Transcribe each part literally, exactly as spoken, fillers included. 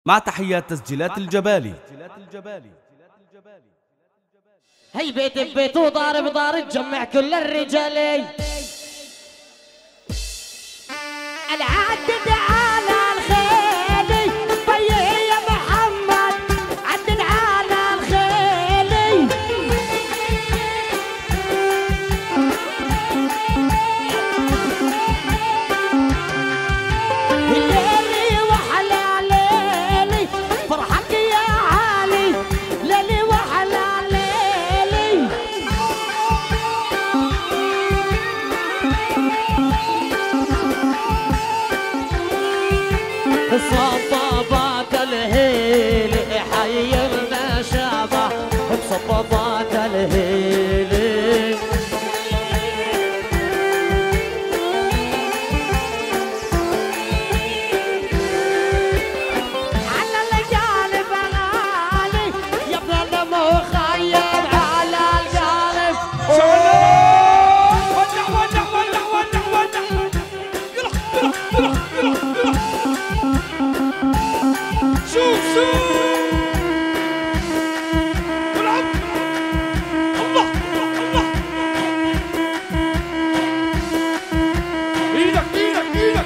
مع تحيات تسجيلات الجبالي. هي بيت ببيت وضارب ضار تجمع كل الرجالي. العدد على الخيلي طيه يا محمد، عدد على الخيلي. ليلي وحلا ليلي فرحك يا عالي، ليلي وحلا ليلي. صبابات الهيلي حيرنا شعبه بصبابات الهيلي. على الجانب العالي يا ابن المخيم على الجانب. ودع ودع ودع ودع ودع يلا يلا يلا شوف شوف العب. الله الله ايدك ايدك ايدك.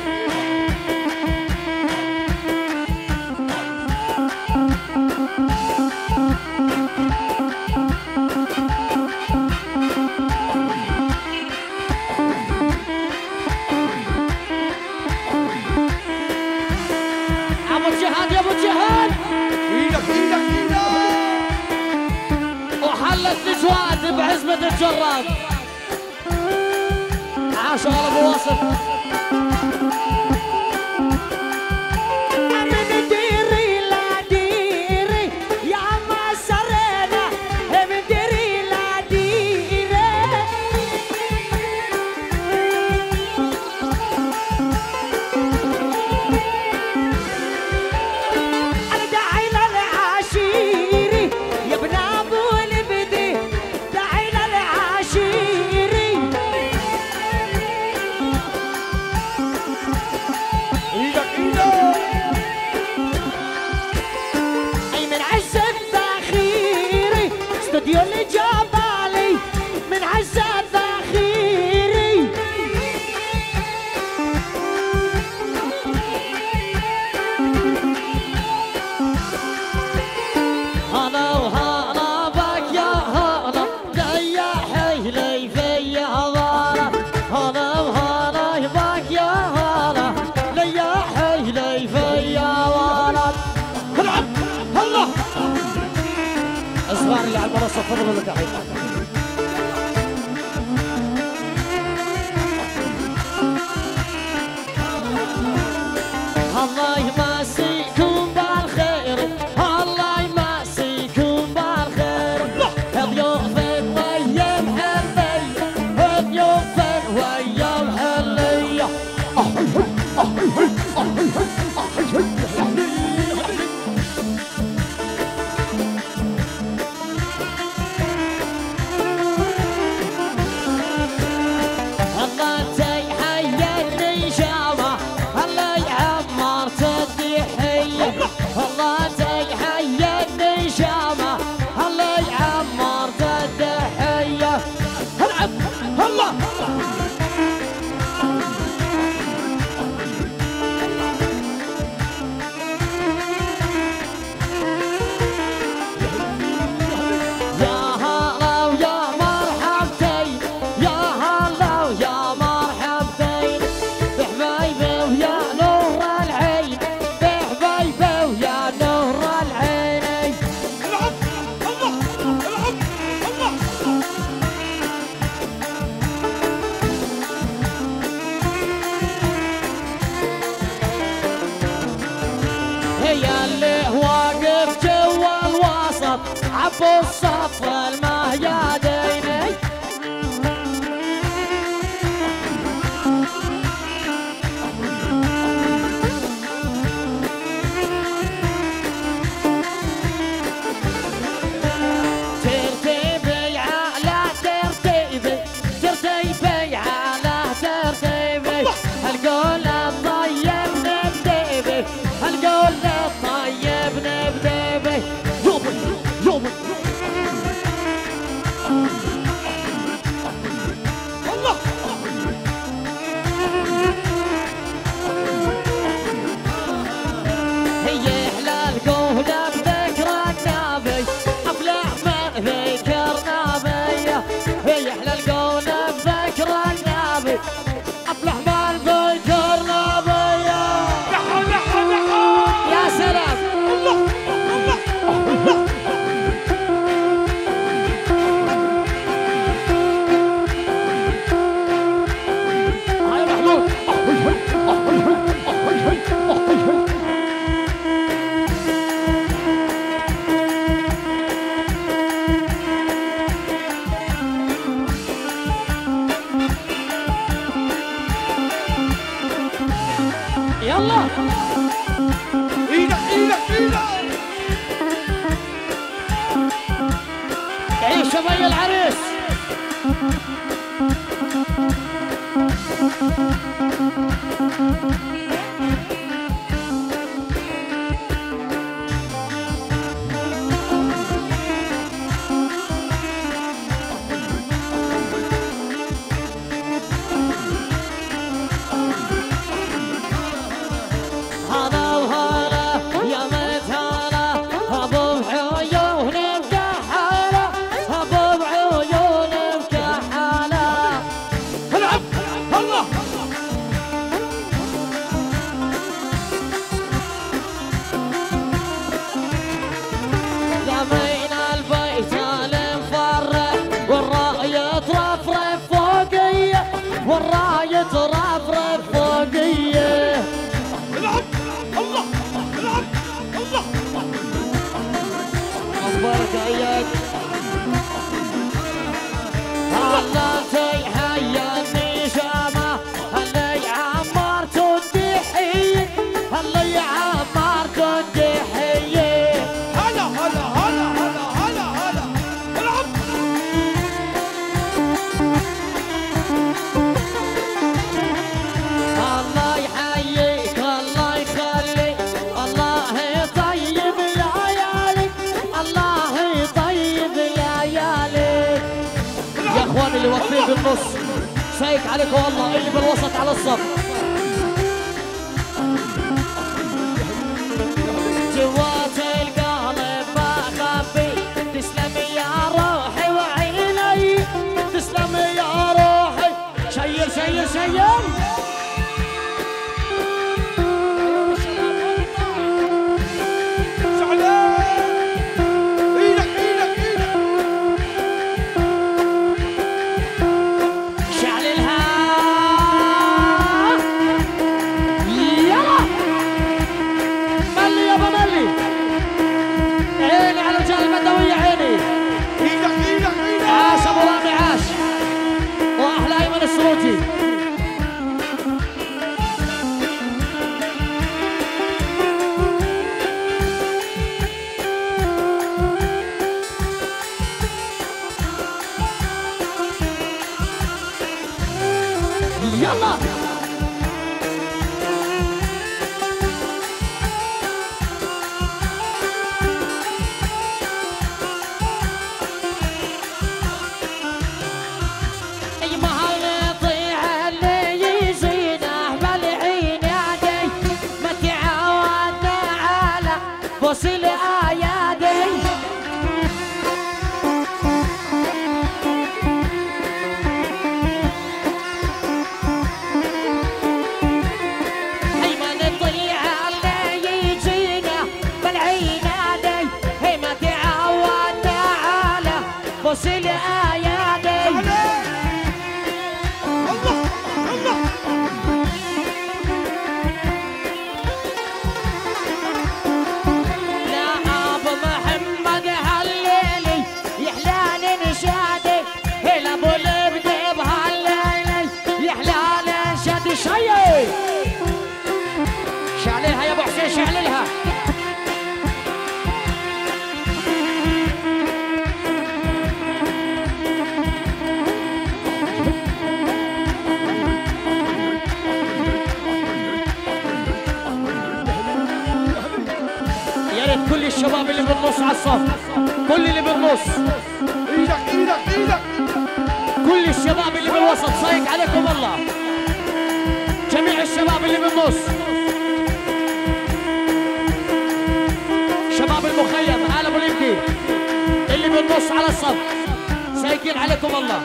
ابو الجهاد يا ابو الجهاد ايدك ايدك ايدك. وحلت نجواد بعزبة الجراد. عاش ابو واصف. من ديري لا ديري يا ما سرينا، من ديري لا ديري. انا داعينا العشيري يا ابن ابو البدي، داعينا العشيري. ايدك ايدك. اي من عز الذخيري استوديو الجبالي، من عز الذخيري. هلا وهلا بك يا هلا يا حيلي في هضارة. هلا وهلا بك يا هلا يا حيلي في هضارة. العب الله. اصغر اللي على المنصة تفضلوا لتحت. الله يمسيكم بالخير، الله يمسيكم بالخير. ضيوفك ويا محلية، ضيوفك ويا محلية. الله تيحييني جامع، الله يعمر تدحية. الله تيحييني جامع، الله يعمر تدحية. العب الله. يا هلا ويا مرحبتين، يا هلا ويا مرحبتين. بحبايبي ويا نور العين، بحبايبي ويا نور العين. العب الله العب الله. هي اللي واقف جوا الوسط عبو الصف المهياديني. ترتيبي على ترتيبي، ترتيبي على ترتيبي. القول الطيب من ديبي، القول الطيب شبي العريس. والراية ترفرف فوقيه. العب الله العب الله البرقية الله تيحيى النشامة اللي عمرت الدحية اللي عمرت الدحية. هلا هلا هلا هلا هلا هلا العب. الله يحييك الله يخليك الله يطيب لياليك الله يطيب لياليك. يا اخواني اللي واقفين بالنص سايق عليكم والله، اللي بالوسط على الصف جوات القلب ما خبي. تسلم يا روحي وعيني تسلم يا روحي. شيل شيل شيل يلا. وصل ايادي هي ما نطيع اللي يجينا بالعينادي. هي ما تعودنا على وصل ايادي. الله الله شيء شعللها يا ابو حسين شعللها. يا ريت كل الشباب اللي بالنص على الصف، كل اللي بالنص ايدك ايدك ايدك، كل الشباب اللي بالوسط صايق عليكم والله. جميع الشباب اللي بالنص، شباب المخيم آل ابو اليمكي اللي بالنص على الصف سايقين عليكم والله.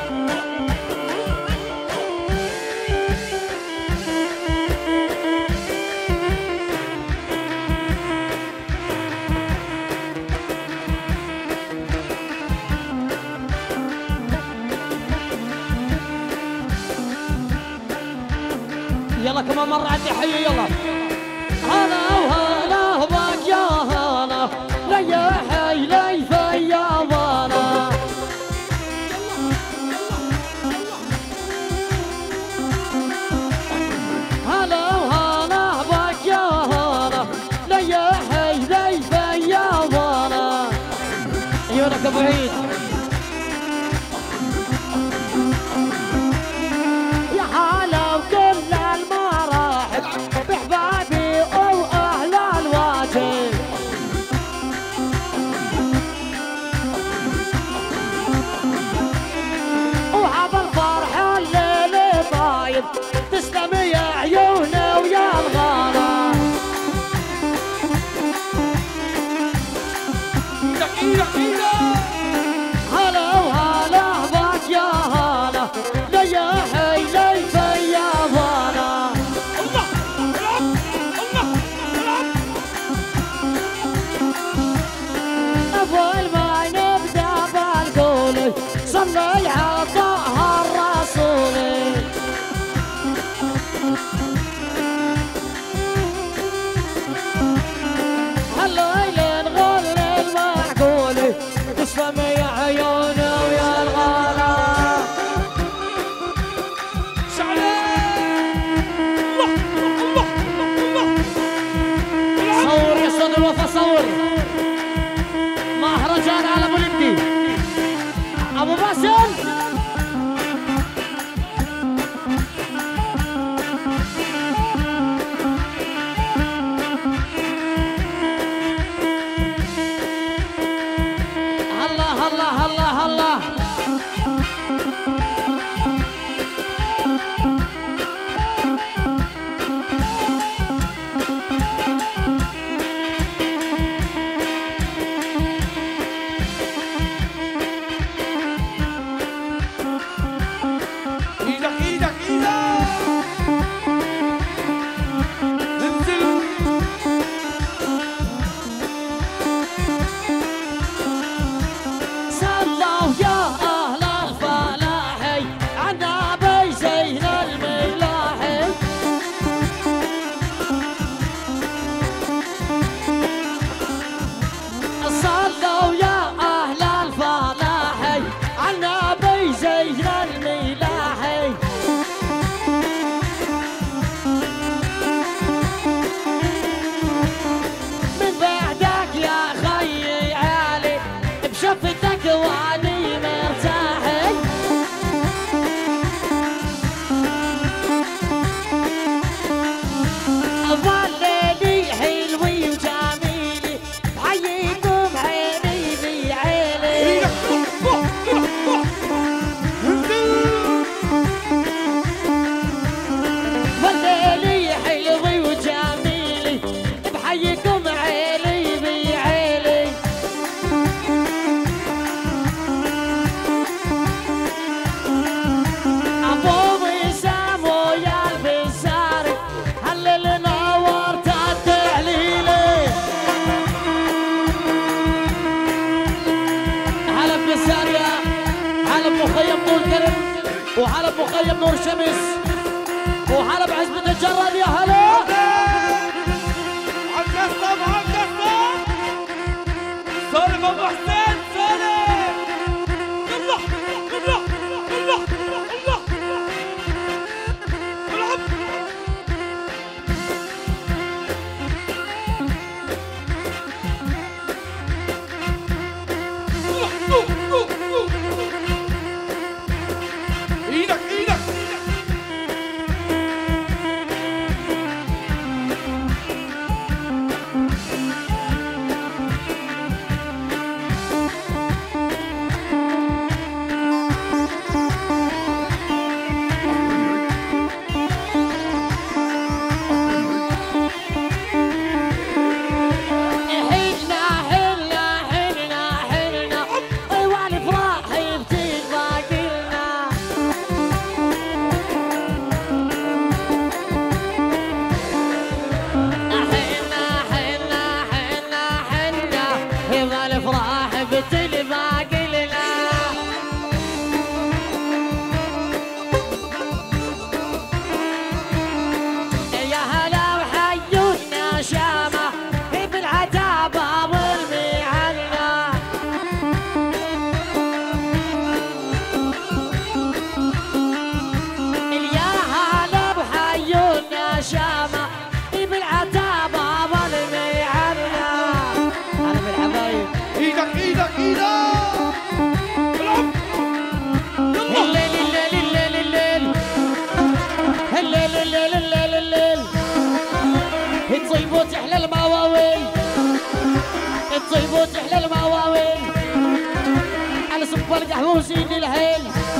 يلا كمان مرة عندي حي يلا. هلا وهلا بك يا هلا ليا حي لي فياضانا. هلا وهلا بك يا هلا ليا حي لي فياضانا. عيونك ابو عيد صلي على طه الرسول هالليل نغني المعقول تسلم يا عيوني ويا الغلا صور يا استاذ الوفا صور مهرجان على ابو لندي ابو باسل الله الله الله الله ايدك ايدك ايدك انزل صلوا يا اهل الفلاحي عنا ابي زين الملاحي صلوا يا اهل الفلاحي عنا ابي زين الملاحي من بعدك يا خيي عالي بشفتك واني مرتاحي ظليلي حلوي وجميلي حييكم عيني في عيني ظليلي حلوي وجميلي بحييكم عيني في عيني ابو وسام ويا البساري هلل نورت التهليلي هلا بساريا هلا بمخيم نور كرم وهلا بمخيم نور شمس وهلا بعزبة الجراد يا هلا عالقصب عالقصب سولف ابو حسين سولف يلا يلا يلا يلا العب ايدك ايدك حلنا حلنا حلنا حلنا ايوه الافراح بتبقى قلنا حلنا حلنا حلنا حلنا ايوه الافراح بتبقى قلنا يا هلا وحيونا شامة بالعتابة والمعنا يا هلا وحيونا شامة بالعتابة والمعنا أنا بالحبايب ايدك ايدك ايدك العب الليل الليل الليل الليل الليل الليل الليل الليل تصيب وتحلى المواويل تصيب وتحلى المواويل على صب القهوة وزين الهيل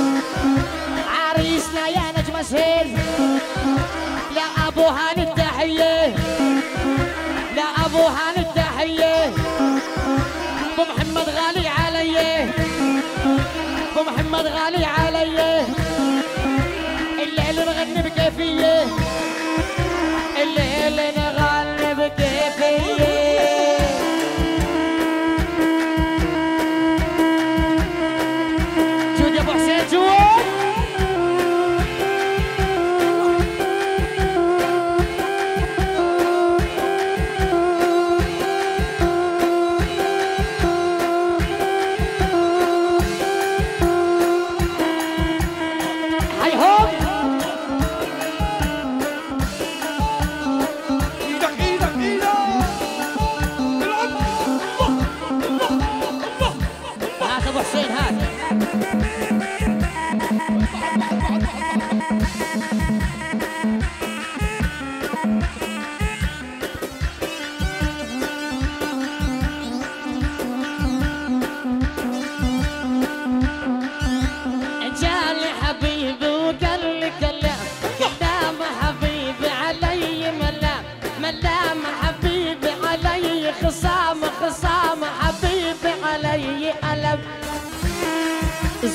عريسنا يا نجم سهيل لا ابو هاني التحية لا ابو هاني التحية ابو محمد غالي علي ابو محمد غالي علي الليل نغني بكيفية الليل نغني بكيفية جود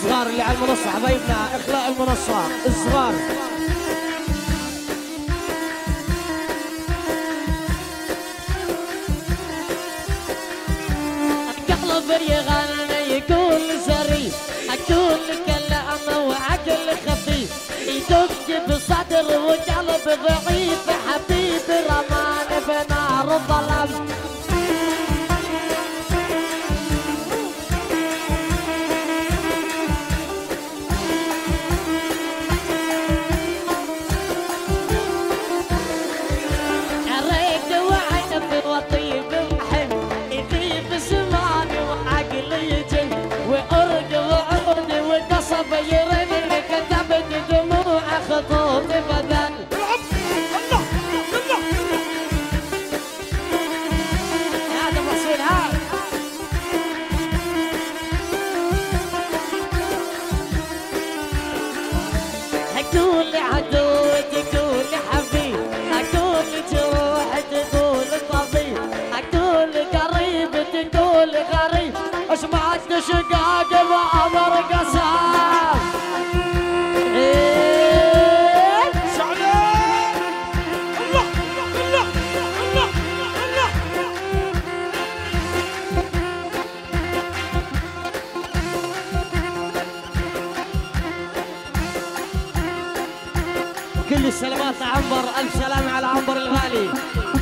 الصغار اللي على المنصة حبايبنا اخلاء المنصة الصغار. قلب يغني يقول سري اقول كلام وعقل خفيف يدق بصدر وقلب ضعيف حبيب رمان بنار الظلام. يرني كتبت دموع خطوط بدل. الله الله هذا محسن هذا اقول عدو تقول حبيب اقول جروح تقول طبيب اقول قريب تقول غريب اسمعت شقاق بأمر قسام. كل السلامات عنبر، ألف سلامة على عنبر الغالي.